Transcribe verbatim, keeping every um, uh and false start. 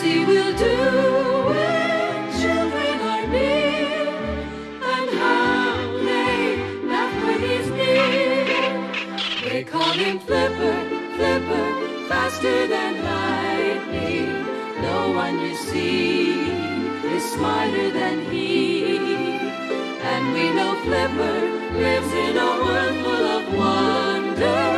he will do when children are near, and how they laugh when he's near. They call him Flipper, Flipper, faster than lightning. No one you see is smarter than he. And we know Flipper lives in a world full of wonder.